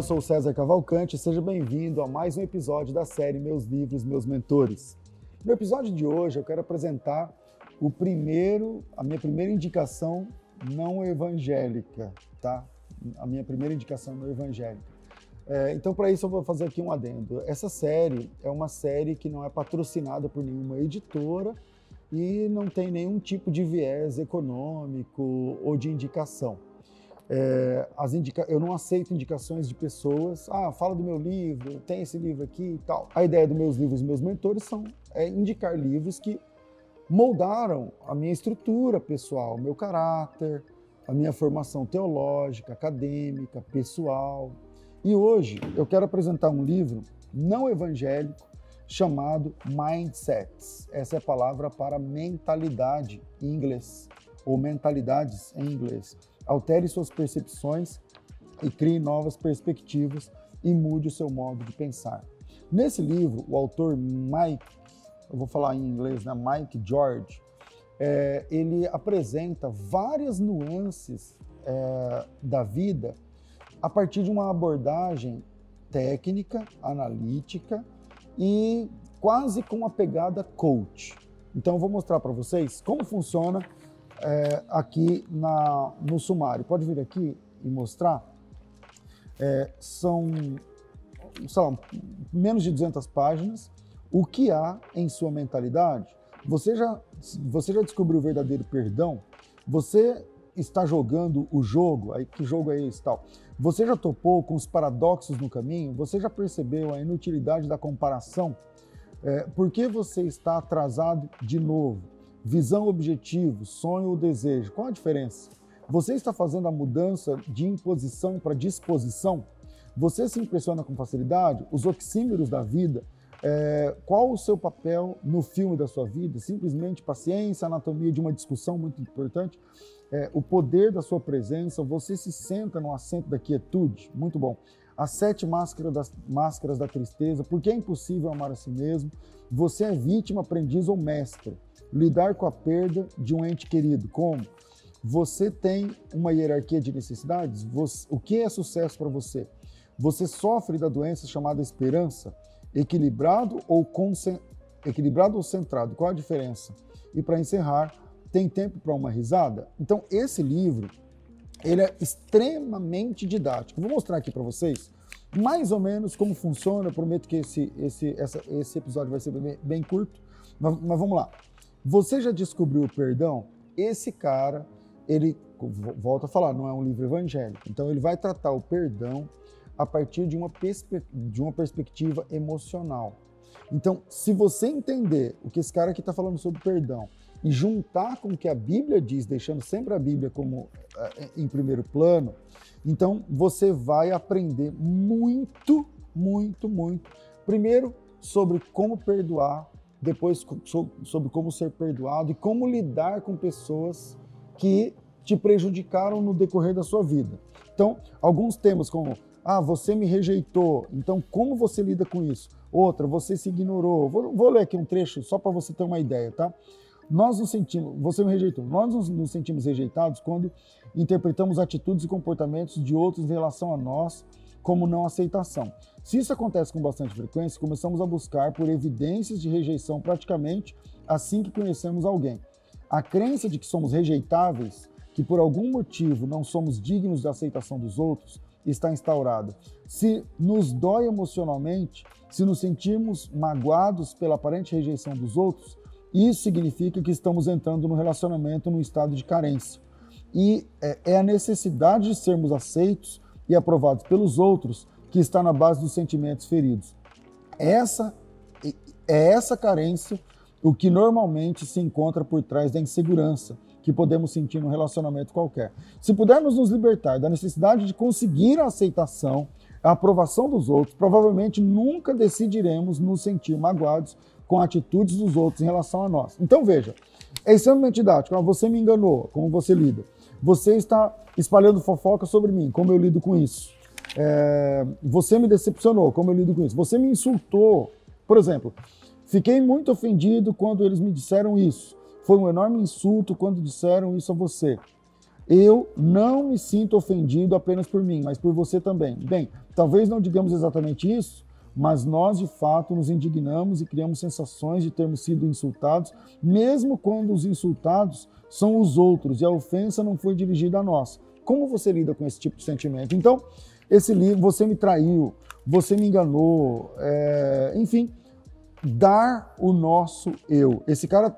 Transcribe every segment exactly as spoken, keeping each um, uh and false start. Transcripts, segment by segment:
sou o César Cavalcante e seja bem-vindo a mais um episódio da série Meus Livros, Meus Mentores. No episódio de hoje eu quero apresentar o primeiro, a minha primeira indicação não evangélica, tá? A minha primeira indicação não evangélica. É, então, para isso eu vou fazer aqui um adendo. Essa série é uma série que não é patrocinada por nenhuma editora e não tem nenhum tipo de viés econômico ou de indicação. É, as indica... Eu não aceito indicações de pessoas, ah, fala do meu livro, tem esse livro aqui e tal. A ideia dos meus livros, meus mentores, são é indicar livros que moldaram a minha estrutura pessoal, o meu caráter, a minha formação teológica, acadêmica, pessoal. E hoje eu quero apresentar um livro não evangélico chamado Mindsets. Essa é a palavra para mentalidade em inglês, ou mentalidades em inglês. Altere suas percepções e crie novas perspectivas e mude o seu modo de pensar. Nesse livro, o autor Mike, eu vou falar em inglês, né? Mike George, é, ele apresenta várias nuances é, da vida a partir de uma abordagem técnica, analítica e quase com uma pegada coach. Então eu vou mostrar para vocês como funciona É, aqui na, no sumário. Pode vir aqui e mostrar. É, são, sei lá, menos de duzentas páginas. O que há em sua mentalidade? Você já, você já descobriu o verdadeiro perdão? Você está jogando o jogo? Aí, que jogo é esse tal? Você já topou com os paradoxos no caminho? Você já percebeu a inutilidade da comparação? É, por que você está atrasado de novo? Visão, objetivo, sonho ou desejo, qual a diferença? Você está fazendo a mudança de imposição para disposição? Você se impressiona com facilidade? Os oxímeros da vida, é, qual o seu papel no filme da sua vida? Simplesmente paciência, anatomia de uma discussão muito importante, é, o poder da sua presença, você se senta no assento da quietude, muito bom. As sete máscaras, das, máscaras da tristeza, porque é impossível amar a si mesmo, você é vítima, aprendiz ou mestre. Lidar com a perda de um ente querido. Como? Você tem uma hierarquia de necessidades? Você, o que é sucesso para você? Você sofre da doença chamada esperança? Equilibrado ou, concent... Equilibrado ou centrado? Qual a diferença? E para encerrar, tem tempo para uma risada? Então, esse livro ele é extremamente didático. Vou mostrar aqui para vocês mais ou menos como funciona. Eu prometo que esse, esse, essa, esse episódio vai ser bem, bem curto, mas, mas vamos lá. Você já descobriu o perdão? Esse cara, ele, volta a falar, não é um livro evangélico. Então, ele vai tratar o perdão a partir de uma, perspe de uma perspectiva emocional. Então, se você entender o que esse cara aqui está falando sobre perdão e juntar com o que a Bíblia diz, deixando sempre a Bíblia como eh, em primeiro plano, então você vai aprender muito, muito, muito. Primeiro, sobre como perdoar, depois sobre como ser perdoado e como lidar com pessoas que te prejudicaram no decorrer da sua vida. Então, alguns temas como, ah, você me rejeitou, então como você lida com isso? Outra, você se ignorou. Vou, vou ler aqui um trecho só para você ter uma ideia, tá? Nós nos sentimos, você me rejeitou, nós nos, nos sentimos rejeitados quando interpretamos atitudes e comportamentos de outros em relação a nós como não aceitação. Se isso acontece com bastante frequência, começamos a buscar por evidências de rejeição praticamente assim que conhecemos alguém. A crença de que somos rejeitáveis, que por algum motivo não somos dignos da aceitação dos outros, está instaurada. Se nos dói emocionalmente, se nos sentirmos magoados pela aparente rejeição dos outros, isso significa que estamos entrando no relacionamento num estado de carência. E é a necessidade de sermos aceitos e aprovados pelos outros que está na base dos sentimentos feridos. Essa é essa carência o que normalmente se encontra por trás da insegurança que podemos sentir num relacionamento qualquer. Se pudermos nos libertar da necessidade de conseguir a aceitação, a aprovação dos outros, provavelmente nunca decidiremos nos sentir magoados com atitudes dos outros em relação a nós. Então veja, é extremamente didático. Ah, você me enganou, como você lida? Você está espalhando fofoca sobre mim, como eu lido com isso? É, você me decepcionou, como eu lido com isso? Você me insultou, por exemplo, fiquei muito ofendido quando eles me disseram isso. Foi um enorme insulto quando disseram isso a você. Eu não me sinto ofendido apenas por mim, mas por você também. Bem, talvez não digamos exatamente isso, mas nós de fato nos indignamos e criamos sensações de termos sido insultados, mesmo quando os insultados são os outros e a ofensa não foi dirigida a nós. Como você lida com esse tipo de sentimento? Então, esse livro, você me traiu, você me enganou, é, enfim, dar o nosso eu. Esse cara,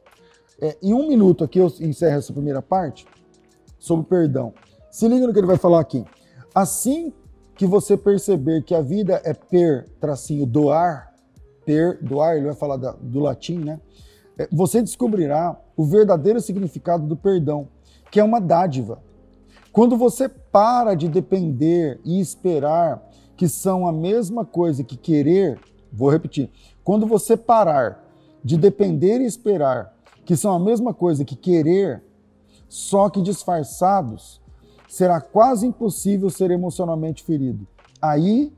é, em um minuto aqui eu encerro essa primeira parte sobre perdão. Se liga no que ele vai falar aqui. Assim que você perceber que a vida é per, tracinho, doar, per, doar, ele vai falar da, do latim, né? É, você descobrirá o verdadeiro significado do perdão, que é uma dádiva. Quando você para de depender e esperar, que são a mesma coisa que querer, vou repetir, quando você parar de depender e esperar, que são a mesma coisa que querer, só que disfarçados, será quase impossível ser emocionalmente ferido. Aí,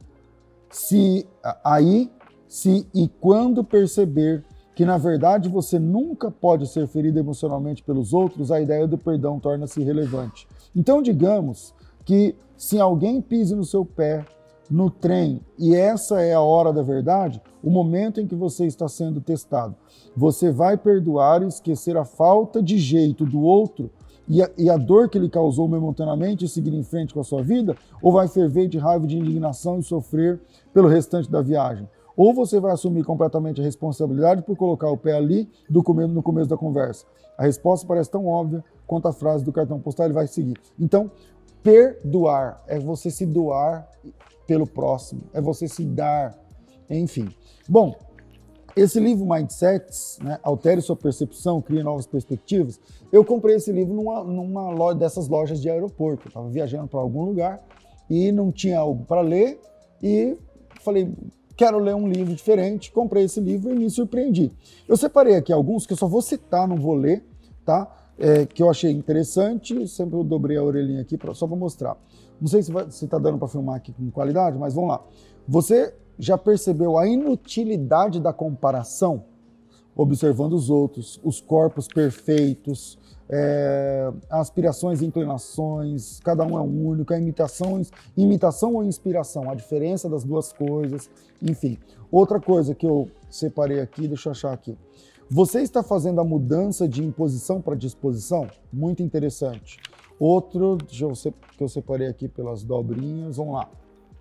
se, aí, se e quando perceber que na verdade você nunca pode ser ferido emocionalmente pelos outros, a ideia do perdão torna-se irrelevante. Então, digamos que se alguém pise no seu pé no trem e essa é a hora da verdade, o momento em que você está sendo testado, você vai perdoar e esquecer a falta de jeito do outro e a, e a dor que ele causou momentaneamente e seguir em frente com a sua vida, ou vai ferver de raiva, de indignação e sofrer pelo restante da viagem? Ou você vai assumir completamente a responsabilidade por colocar o pé ali do começo, no começo da conversa? A resposta parece tão óbvia quanto a frase do cartão postal, ele vai seguir. Então, perdoar é você se doar pelo próximo, é você se dar, enfim. Bom, esse livro Mindsets, né, Altere Sua Percepção, Crie Novas Perspectivas, eu comprei esse livro numa, numa loja, dessas lojas de aeroporto. Eu estava viajando para algum lugar e não tinha algo para ler e falei, quero ler um livro diferente, comprei esse livro e me surpreendi. Eu separei aqui alguns que eu só vou citar, não vou ler, tá? É, que eu achei interessante, sempre eu dobrei a orelhinha aqui pra, só para mostrar. Não sei se está dando para filmar aqui com qualidade, mas vamos lá. Você já percebeu a inutilidade da comparação? Observando os outros, os corpos perfeitos, é, aspirações e inclinações, cada um é único, a imitação, imitação ou inspiração, a diferença das duas coisas, enfim. Outra coisa que eu separei aqui, deixa eu achar aqui. Você está fazendo a mudança de imposição para disposição? Muito interessante. Outro, deixa eu, que eu separei aqui pelas dobrinhas, vamos lá.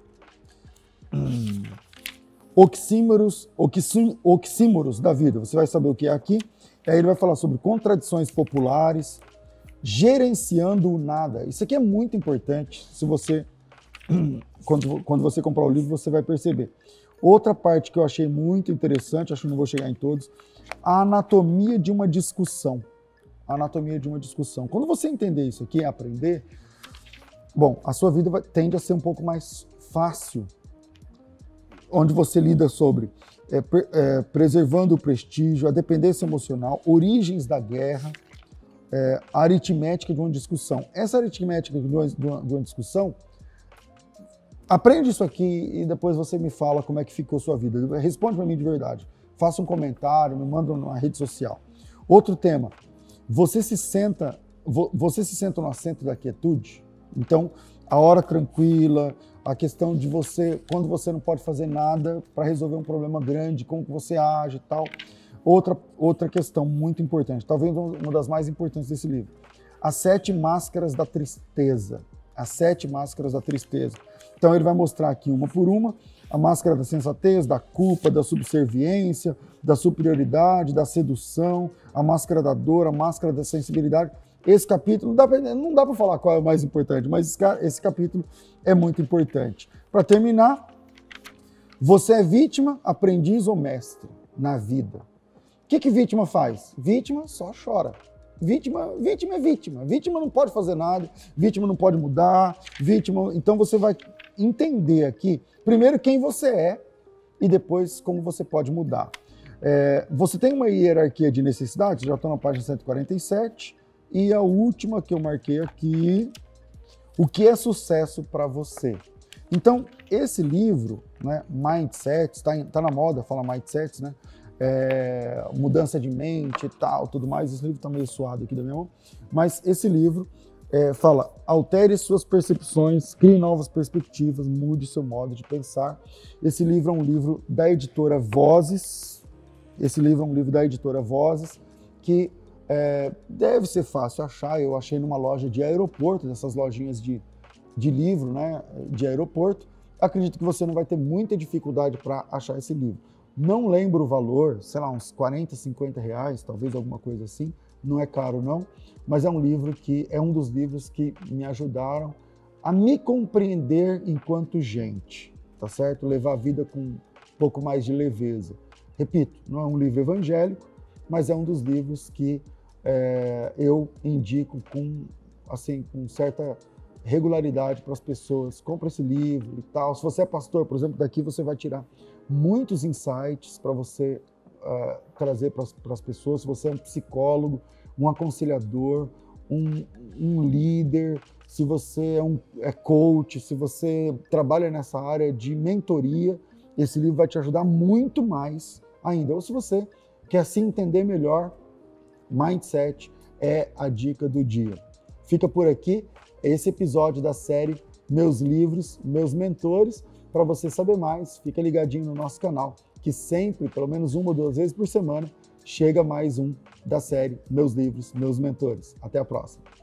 Hum. Oxímoros, oxí, oxímoros da vida, você vai saber o que é aqui. Aí ele vai falar sobre contradições populares, gerenciando o nada. Isso aqui é muito importante, se você, quando, quando você comprar o livro, você vai perceber. Outra parte que eu achei muito interessante, acho que não vou chegar em todos, a anatomia de uma discussão. A anatomia de uma discussão. Quando você entender isso aqui e aprender, bom, a sua vida vai, tende a ser um pouco mais fácil, onde você lida sobre é, é, preservando o prestígio, a dependência emocional, origens da guerra, é, a aritmética de uma discussão. Essa aritmética de uma, de uma, de uma discussão, aprende isso aqui e depois você me fala como é que ficou a sua vida. Responde para mim de verdade. Faça um comentário, me manda na rede social. Outro tema, você se senta, você se senta no assento da quietude? Então, a hora tranquila, a questão de você, quando você não pode fazer nada para resolver um problema grande, como que você age e tal. Outra, outra questão muito importante, talvez uma das mais importantes desse livro, as sete máscaras da tristeza. As sete máscaras da tristeza. Então ele vai mostrar aqui uma por uma, a máscara da sensatez, da culpa, da subserviência, da superioridade, da sedução, a máscara da dor, a máscara da sensibilidade. Esse capítulo, não dá para falar qual é o mais importante, mas esse, esse capítulo é muito importante. Para terminar, você é vítima, aprendiz ou mestre na vida? O que que vítima faz? Vítima só chora. Vítima, vítima é vítima. Vítima não pode fazer nada, vítima não pode mudar, vítima... Então você vai entender aqui, primeiro, quem você é e depois como você pode mudar. É, você tem uma hierarquia de necessidades, já estou na página cento e quarenta e sete, e a última que eu marquei aqui, o que é sucesso para você? Então, esse livro, né, Mindsets, está tá na moda, fala Mindsets, né? É, mudança de mente e tal, tudo mais. Esse livro está meio suado aqui da minha mão, mas esse livro é, fala, altere suas percepções, crie novas perspectivas, mude seu modo de pensar. Esse livro é um livro da editora Vozes, esse livro é um livro da editora Vozes, que é, deve ser fácil achar. Eu achei numa loja de aeroporto, dessas lojinhas de, de livro, né, de aeroporto. Acredito que você não vai ter muita dificuldade para achar esse livro. Não lembro o valor, sei lá, uns quarenta, cinquenta reais, talvez alguma coisa assim. Não é caro não, mas é um livro que é um dos livros que me ajudaram a me compreender enquanto gente, tá certo? Levar a vida com um pouco mais de leveza. Repito, não é um livro evangélico, mas é um dos livros que é, eu indico com, assim, com certa regularidade para as pessoas. Compra esse livro e tal. Se você é pastor, por exemplo, daqui você vai tirar muitos insights para você uh, trazer para as pessoas. Se você é um psicólogo, um aconselhador, um, um líder, se você é um é coach, se você trabalha nessa área de mentoria, esse livro vai te ajudar muito mais ainda. Ou se você quer se entender melhor, Mindset é a dica do dia. Fica por aqui esse episódio da série Meus Livros, Meus Mentores. Para você saber mais, fica ligadinho no nosso canal, que sempre, pelo menos uma ou duas vezes por semana, chega mais um da série Meus Livros, Meus Mentores. Até a próxima.